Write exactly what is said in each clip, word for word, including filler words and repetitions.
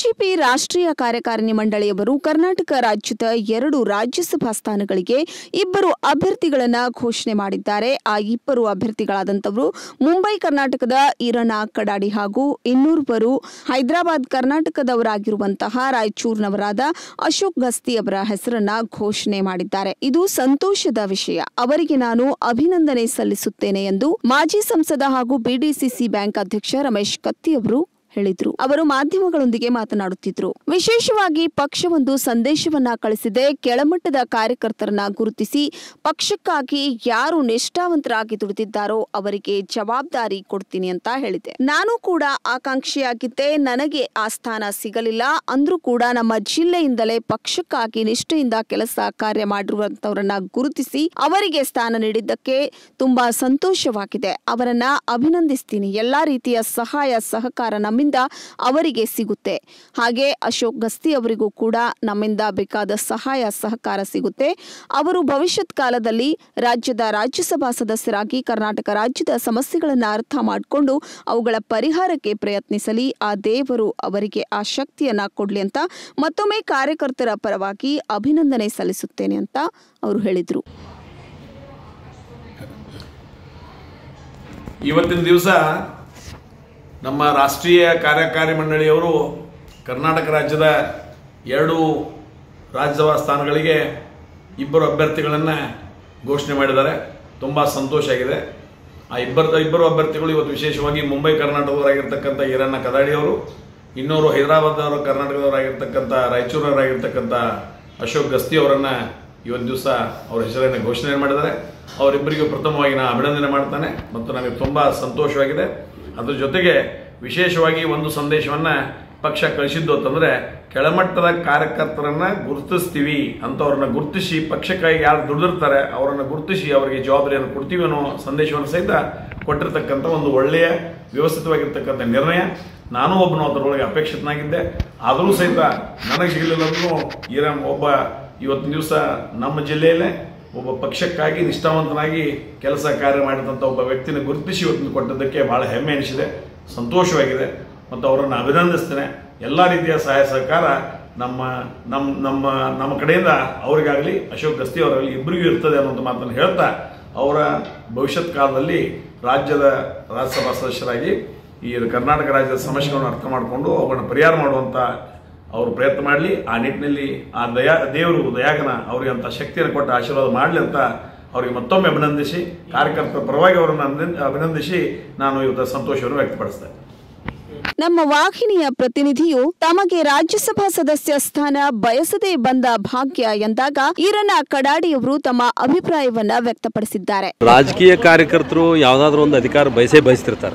BJP ರಾಷ್ಟ್ರೀಯ ಕಾರ್ಯಕಾರಿಣಿ ಮಂಡಳಿಯವರು ಕರ್ನಾಟಕ ರಾಜ್ಯದ ಎರಡು ರಾಜ್ಯಸಭಾ ಸ್ಥಾನಗಳಿಗೆ ಇಬ್ಬರು ಅಭ್ಯರ್ಥಿಗಳನ್ನು ಘೋಷಣೆ ಮಾಡಿದ್ದಾರೆ. ಆ ಇಬ್ಬರು ಅಭ್ಯರ್ಥಿಗಳಾದಂತವರು ಮುಂಬೈ ಕರ್ನಾಟಕದ ಈರಣ್ಣ ಕಡಾಡಿ ಹಾಗೂ ಇನ್ನೋರ್ವರು ಹೈದರಾಬಾದ್ ಕರ್ನಾಟಕದವರಾಗಿರುವಂತಹ ರಾಯಚೂರಿನವರಾದ ಅಶೋಕ್ ಗಸ್ತಿ ಅವರ ಹೆಸರನ್ನ ಘೋಷಣೆ ಮಾಡಿದ್ದಾರೆ. ಇದು ಸಂತೋಷದ ವಿಷಯ. ಅವರಿಗೆ ನಾನು ಅಭಿನಂದನೆ ಸಲ್ಲಿಸುತ್ತೇನೆ ಎಂದು ಮಾಜಿ ಸಂಸದ ಹಾಗೂ ಬಿಡಿಸಿಸಿ ಬ್ಯಾಂಕ್ ಅಧ್ಯಕ್ಷ ರಮೇಶ್ ಕತ್ತಿ ಅವರು ಹೇಳಿದ್ರು. ಅವರು ಮಾಧ್ಯಮಗಳೊಂದಿಗೆ ಮಾತನಾಡುತ್ತಿದ್ರು. ವಿಶೇಷವಾಗಿ ಪಕ್ಷವೊಂದು ಸಂದೇಶವನ್ನ ಕಳಿಸಿದೆ. ಕೆಳಮಟ್ಟದ ಕಾರ್ಯಕರ್ತರನ್ನ ಗುರುತಿಸಿ ಪಕ್ಷಕ್ಕಾಗಿ ಯಾರು ನಿಷ್ಠಾವಂತರಾಗಿ ದುಡಿದಿದ್ದಾರೋ ಅವರಿಗೆ ಜವಾಬ್ದಾರಿ ಕೊಡ್ತೀನಿ ಅಂತ ಹೇಳಿದೆ. ನಾನು ಕೂಡ ಆಕಾಂಕ್ಷಿಯಾಗಿದ್ದೆ. ನನಗೆ ಆ ಸ್ಥಾನ ಸಿಗಲಿಲ್ಲ ಅಂದ್ರೂ ಕೂಡ ನಮ್ಮ ಜಿಲ್ಲೆಯಿಂದಲೇ ಪಕ್ಷಕ್ಕಾಗಿ ನಿಷ್ಠೆಯಿಂದ ಕೆಲಸ ಕಾರ್ಯ ಮಾಡಿರುವಂತವರನ್ನ ಗುರುತಿಸಿ ಅವರಿಗೆ ಸ್ಥಾನ ನೀಡಿದ್ದಕ್ಕೆ ತುಂಬಾ ಸಂತೋಷವಾಗಿದೆ. ಅವರನ್ನ ಅಭಿನಂದಿಸ್ತೀನಿ. ಎಲ್ಲಾ ರೀತಿಯ ಸಹಾಯ ಸಹಕಾರ ನಮ್ಮ ಅವರಿಗೆ ಸಿಗುತ್ತೆ. ಹಾಗೆ ಅಶೋಕ್ ಗಸ್ತಿ ಅವರಿಗೂ ಕೂಡ ನಮ್ಮಿಂದ ಬೇಕಾದ ಸಹಾಯ ಸಹಕಾರ ಸಿಗುತ್ತೆ. ಅವರು ಭವಿಷ್ಯತ್ ಕಾಲದಲ್ಲಿ ರಾಜ್ಯದ ರಾಜ್ಯಸಭಾ ಸದಸ್ಯರಾಗಿ ಕರ್ನಾಟಕ ರಾಜ್ಯದ ಸಮಸ್ಯೆಗಳನ್ನು ಅರ್ಥ ಮಾಡಿಕೊಂಡು ಅವುಗಳ ಪರಿಹಾರಕ್ಕೆ ಪ್ರಯತ್ನಿಸಲಿ. ಆ ದೇವರು ಅವರಿಗೆ ಆ ಶಕ್ತಿಯನ್ನ ಕೊಡ್ಲಿ ಅಂತ ಮತ್ತೊಮ್ಮೆ ಕಾರ್ಯಕರ್ತರ ಪರವಾಗಿ ಅಭಿನಂದನೆ ಸಲ್ಲಿಸುತ್ತೇನೆ ಅಂತ ಅವರು ಹೇಳಿದರು. ಇವತ್ತಿನ ದಿವಸ ನಮ್ಮ ರಾಷ್ಟ್ರೀಯ ಕಾರ್ಯಕಾರಿ ಮಂಡಳಿಯವರು ಕರ್ನಾಟಕ ರಾಜ್ಯದ ಎರಡು ರಾಜ್ಯಸಭಾ ಸ್ಥಾನಗಳಿಗೆ ಇಬ್ಬರು ಅಭ್ಯರ್ಥಿಗಳನ್ನು ಘೋಷಣೆ ಮಾಡಿದ್ದಾರೆ. ತುಂಬ ಸಂತೋಷ ಆಗಿದೆ. ಆ ಇಬ್ಬರು ಇಬ್ಬರು ಅಭ್ಯರ್ಥಿಗಳು ಇವತ್ತು ವಿಶೇಷವಾಗಿ ಮುಂಬೈ ಕರ್ನಾಟಕದವರಾಗಿರ್ತಕ್ಕಂಥ ಈರಣ್ಣ ಕದಾಡಿ ಅವರು, ಇನ್ನೋರು ಹೈದರಾಬಾದವರು ಕರ್ನಾಟಕದವರಾಗಿರ್ತಕ್ಕಂಥ ರಾಯಚೂರವರಾಗಿರ್ತಕ್ಕಂಥ ಅಶೋಕ್ ಗಸ್ತಿ ಅವರನ್ನು ಇವತ್ತು ದಿವಸ ಅವ್ರ ಹೆಸರನ್ನು ಘೋಷಣೆ ಮಾಡಿದ್ದಾರೆ. ಅವರಿಬ್ಬರಿಗೂ ಪ್ರಥಮವಾಗಿ ನಾನು ಅಭಿನಂದನೆ ಮಾಡ್ತಾನೆ ಮತ್ತು ನನಗೆ ತುಂಬ ಸಂತೋಷವಾಗಿದೆ. ಅದ್ರ ಜೊತೆಗೆ ವಿಶೇಷವಾಗಿ ಒಂದು ಸಂದೇಶವನ್ನು ಪಕ್ಷ ಕಳಿಸಿದ್ದು ಅಂತಂದರೆ, ಕೆಳಮಟ್ಟದ ಕಾರ್ಯಕರ್ತರನ್ನು ಗುರುತಿಸ್ತೀವಿ ಅಂಥವ್ರನ್ನ ಗುರುತಿಸಿ ಪಕ್ಷಕ್ಕಾಗಿ ಯಾರು ದುಡಿದಿರ್ತಾರೆ ಅವರನ್ನು ಗುರುತಿಸಿ ಅವರಿಗೆ ಜವಾಬ್ದಾರಿಯನ್ನು ಕೊಡ್ತೀವಿ ಅನ್ನೋ ಸಂದೇಶವನ್ನು ಸಹಿತ ಕೊಟ್ಟಿರ್ತಕ್ಕಂಥ ಒಂದು ಒಳ್ಳೆಯ ವ್ಯವಸ್ಥಿತವಾಗಿರ್ತಕ್ಕಂಥ ನಿರ್ಣಯ. ನಾನು ಒಬ್ಬನು ಅದರೊಳಗೆ ಅಪೇಕ್ಷಿತನಾಗಿದ್ದೆ. ಆದರೂ ಸಹಿತ ನನಗೆ ಸಿಗಲಿಲ್ಲ ಅಂದ್ರೂ ಈರಣ್ಣ ಒಬ್ಬ ಇವತ್ತಿನ ದಿವಸ ನಮ್ಮ ಜಿಲ್ಲೆಯಲ್ಲೇ ಒಬ್ಬ ಪಕ್ಷಕ್ಕಾಗಿ ನಿಷ್ಠಾವಂತನಾಗಿ ಕೆಲಸ ಕಾರ್ಯ ಮಾಡಿದಂಥ ಒಬ್ಬ ವ್ಯಕ್ತಿನ ಗುರುತಿಸಿ ಇವತ್ತು ಕೊಟ್ಟಿದ್ದಕ್ಕೆ ಭಾಳ ಹೆಮ್ಮೆ ಅನಿಸಿದೆ, ಸಂತೋಷವಾಗಿದೆ ಮತ್ತು ಅವರನ್ನು ಅಭಿನಂದಿಸ್ತೇನೆ. ಎಲ್ಲ ರೀತಿಯ ಸಹಾಯ ಸಹಕಾರ ನಮ್ಮ ನಮ್ಮ ನಮ್ಮ ನಮ್ಮ ಕಡೆಯಿಂದ ಅವರಿಗಾಗಲಿ ಅಶೋಕ್ ಗಸ್ತಿ ಅವರಾಗಲಿ ಇಬ್ಬರಿಗೂ ಇರ್ತದೆ ಅನ್ನೋಂಥ ಮಾತನ್ನು ಹೇಳ್ತಾ, ಅವರ ಭವಿಷ್ಯತ್ ಕಾಲದಲ್ಲಿ ರಾಜ್ಯದ ರಾಜ್ಯಸಭಾ ಸದಸ್ಯರಾಗಿ ಈ ಕರ್ನಾಟಕ ರಾಜ್ಯದ ಸಮಸ್ಯೆಗಳನ್ನು ಅರ್ಥ ಮಾಡಿಕೊಂಡು ಅವುಗಳನ್ನು ಪರಿಹಾರ ಮಾಡುವಂಥ ಅವರು ಪ್ರಯತ್ನ ಮಾಡಲಿ. ಆ ನಿಟ್ಟಿನಲ್ಲಿ ಆ ದಯಾ ದೇವರು ದಯಾಗನ ಅವರಿಗೆ ಅಂತ ಶಕ್ತಿಯನ್ನು ಕೊಟ್ಟು ಆಶೀರ್ವಾದ ಮಾಡಲಿ ಅಂತ ಅವರಿಗೆ ಮತ್ತೊಮ್ಮೆ ಅಭಿನಂದಿಸಿ, ಕಾರ್ಯಕರ್ತರ ಪರವಾಗಿ ಅವರನ್ನು ಅಭಿನಂದಿಸಿ ನಾನು ಇವತ್ತು ಸಂತೋಷವನ್ನು ವ್ಯಕ್ತಪಡಿಸ್ತೇನೆ. ನಮ್ಮ ವಾಹಿನಿಯ ಪ್ರತಿನಿಧಿಯು ತಮಗೆ ರಾಜ್ಯಸಭಾ ಸದಸ್ಯ ಸ್ಥಾನ ಬಯಸದೇ ಬಂದ ಭಾಗ್ಯ ಎಂದಾಗ ಈರಣ್ಣ ಕಡಾಡಿಯವರು ತಮ್ಮ ಅಭಿಪ್ರಾಯವನ್ನ ವ್ಯಕ್ತಪಡಿಸಿದ್ದಾರೆ. ರಾಜಕೀಯ ಕಾರ್ಯಕರ್ತರು ಯಾವುದಾದ್ರೂ ಒಂದು ಅಧಿಕಾರ ಬಯಸೇ ಬಯಸ್ತಿರ್ತಾರೆ.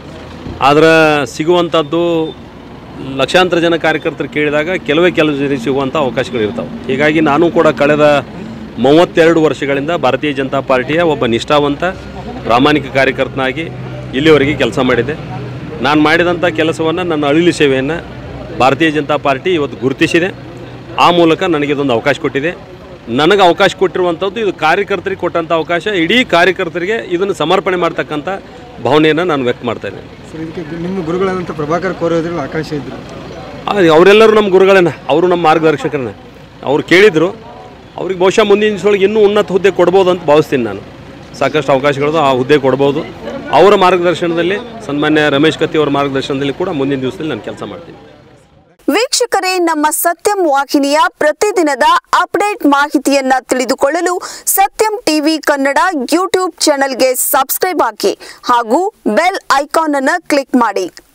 ಆದ್ರೆ ಸಿಗುವಂಥದ್ದು ಲಕ್ಷಾಂತರ ಜನ ಕಾರ್ಯಕರ್ತರು ಕೇಳಿದಾಗ ಕೆಲವೇ ಕೆಲವು ಜನರಿಗೆ ಸಿಗುವಂಥ ಅವಕಾಶಗಳಿರ್ತಾವೆ. ಹೀಗಾಗಿ ನಾನು ಕೂಡ ಕಳೆದ ಮೂವತ್ತೆರಡು ವರ್ಷಗಳಿಂದ ಭಾರತೀಯ ಜನತಾ ಪಾರ್ಟಿಯ ಒಬ್ಬ ನಿಷ್ಠಾವಂತ ಪ್ರಾಮಾಣಿಕ ಕಾರ್ಯಕರ್ತನಾಗಿ ಇಲ್ಲಿವರೆಗೆ ಕೆಲಸ ಮಾಡಿದೆ. ನಾನು ಮಾಡಿದಂಥ ಕೆಲಸವನ್ನು, ನನ್ನ ಅಳಿಲು ಸೇವೆಯನ್ನು ಭಾರತೀಯ ಜನತಾ ಪಾರ್ಟಿ ಇವತ್ತು ಗುರುತಿಸಿದೆ. ಆ ಮೂಲಕ ನನಗೆ ಇದೊಂದು ಅವಕಾಶ ಕೊಟ್ಟಿದೆ. ನನಗೆ ಅವಕಾಶ ಕೊಟ್ಟಿರುವಂಥದ್ದು ಇದು ಕಾರ್ಯಕರ್ತರಿಗೆ ಕೊಟ್ಟಂಥ ಅವಕಾಶ. ಇಡೀ ಕಾರ್ಯಕರ್ತರಿಗೆ ಇದನ್ನು ಸಮರ್ಪಣೆ ಮಾಡ್ತಕ್ಕಂಥ ಭಾವನೆಯನ್ನು ನಾನು ವ್ಯಕ್ತ ಮಾಡ್ತಾ ಇದ್ದೇನೆ. ಸರ್, ಇದಕ್ಕೆ ನಿಮ್ಮ ಗುರುಗಳಾದಂಥ ಪ್ರಭಾಕರ್ ಕೋರೆಯವರಲ್ಲಿ ಆಕಾಂಕ್ಷೆ ಇದ್ದರು. ಅವರೆಲ್ಲರೂ ನಮ್ಮ ಗುರುಗಳನ್ನ, ಅವರು ನಮ್ಮ ಮಾರ್ಗದರ್ಶಕರನ್ನ. ಅವ್ರು ಕೇಳಿದರು, ಅವ್ರಿಗೆ ಬಹುಶಃ ಮುಂದಿನ ದಿವಸದೊಳಗೆ ಇನ್ನೂ ಉನ್ನತ ಹುದ್ದೆ ಕೊಡ್ಬೋದು ಅಂತ ಭಾವಿಸ್ತೀನಿ. ನಾನು ಸಾಕಷ್ಟು ಅವಕಾಶಗಳು ಆ ಹುದ್ದೆ ಕೊಡ್ಬೋದು. ಅವರ ಮಾರ್ಗದರ್ಶನದಲ್ಲಿ, ಸನ್ಮಾನ್ಯ ರಮೇಶ್ ಕತ್ತಿ ಅವರ ಮಾರ್ಗದರ್ಶನದಲ್ಲಿ ಕೂಡ ಮುಂದಿನ ದಿವಸದಲ್ಲಿ ನಾನು ಕೆಲಸ ಮಾಡ್ತೀನಿ. ವೀಕ್ಷಕರೇ, ನಮ್ಮ ಸತ್ಯಂ ವಾಹಿನಿಯ ಪ್ರತಿದಿನದ ಅಪ್ಡೇಟ್ ಮಾಹಿತಿಯನ್ನ ತಿಳಿದುಕೊಳ್ಳಲು ಸತ್ಯಂ ಟಿವಿ ಕನ್ನಡ ಯೂಟ್ಯೂಬ್ ಚಾನೆಲ್ಗೆ ಸಬ್ಸ್ಕ್ರೈಬ್ ಹಾಕಿ ಹಾಗೂ ಬೆಲ್ ಐಕಾನ್ ಅನ್ನು ಕ್ಲಿಕ್ ಮಾಡಿ.